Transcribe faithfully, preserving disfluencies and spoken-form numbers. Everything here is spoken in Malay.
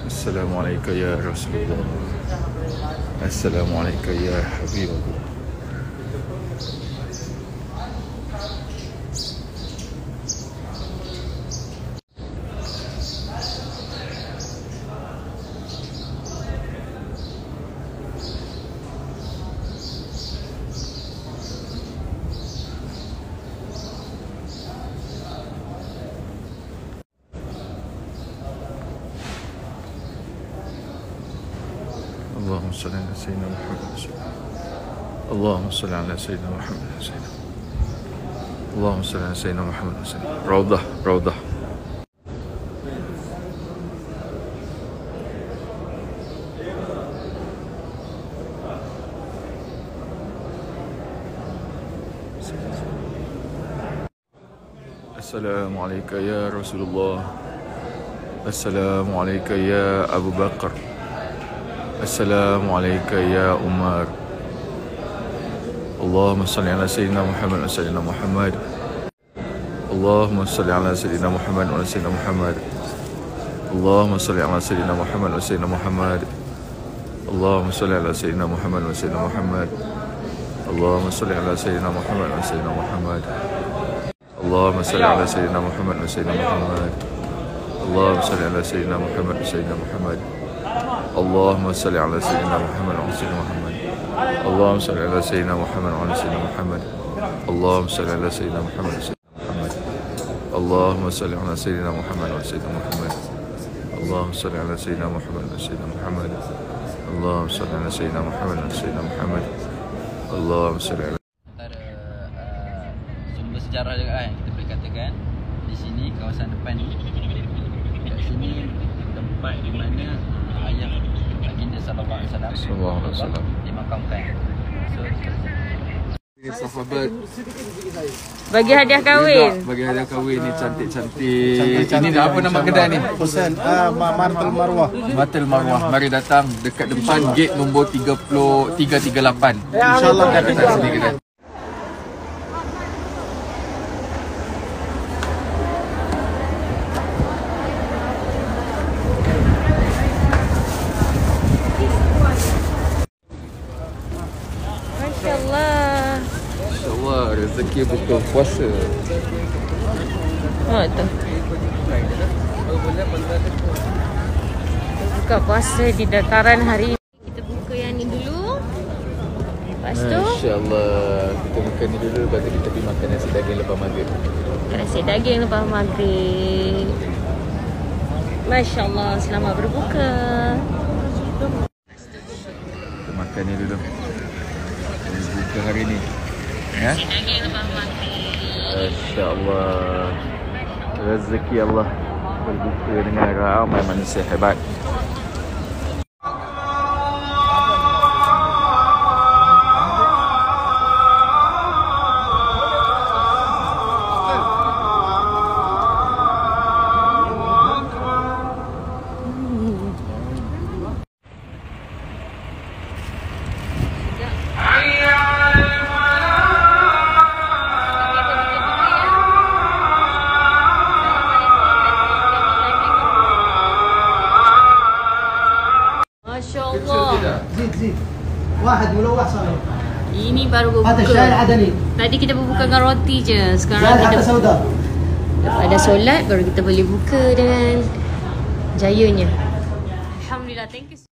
Assalamualaikum ya Rasulullah. Assalamualaikum ya Habibullah. اللهم صل على سيدنا محمد. اللهم صل على سيدنا محمد. اللهم صل على سيدنا محمد. روضة روضة. السلام عليك يا رسول الله. السلام عليك يا أبو بكر. السلام عليك يا عمر. اللهم صل على سيدنا محمد وعلى سيدنا محمد. اللهم صل على سيدنا محمد وعلى سيدنا محمد. اللهم صل على سيدنا محمد وعلى سيدنا محمد. اللهم صل على سيدنا محمد وعلى سيدنا محمد. اللهم صل على سيدنا محمد وعلى سيدنا محمد. اللهم صل على سيدنا محمد وعلى سيدنا محمد. اللهم صل على سيدنا محمد وعلى سيدنا محمد. اللهم صل على سيدنا محمد وعلى سيدنا محمد. اللهم صل على سيدنا محمد وعلى سيدنا محمد. اللهم صل على سيدنا محمد وعلى سيدنا محمد. اللهم صل على سيدنا محمد وعلى سيدنا محمد. اللهم صل على سيدنا محمد وعلى سيدنا محمد. اللهم صل على سيدنا محمد وعلى سيدنا محمد. اللهم صل على sumber sejarah juga kan kita boleh katakan di sini kawasan depan ni. Kat sini tempat di mana ayah baginda sallallahu alaihi wasallam dimakamkan. So sahabat bagi hadiah kahwin. Bagi hadiah kahwin ni cantik-cantik. Ini dah apa nama kedai ni? Husain uh, Martel Marwah. Martel Marwah. Mari datang dekat depan gate nombor tiga puluh tiga tiga lapan. InsyaAllah dah dekat sini kedai. Masya-Allah. InsyaAllah rezeki buka puasa. Oh tu. Buka puasa di dataran hari ini. Kita buka yang ni dulu. Lepas tu InsyaAllah kita makan ni dulu. Lepas tu kita pergi makan nasi daging lepas maghrib. nasi daging lepas maghrib. Masya-Allah, selamat berbuka. Kita makan ni dulu. Buka hari ni. Ya? Nasi daging lepas maghrib. InsyaAllah rezeki Allah berbuka dengan ramai manusia hebat. زيد زيد واحد ملوح صغير. Ini baru berbuka. هذا الشاي العدني. Tadi kita berbuka dengan roti je. Sekarang زاد حتى kita سوداء. ada solat baru kita boleh buka dengan jayanya. Alhamdulillah, thank you.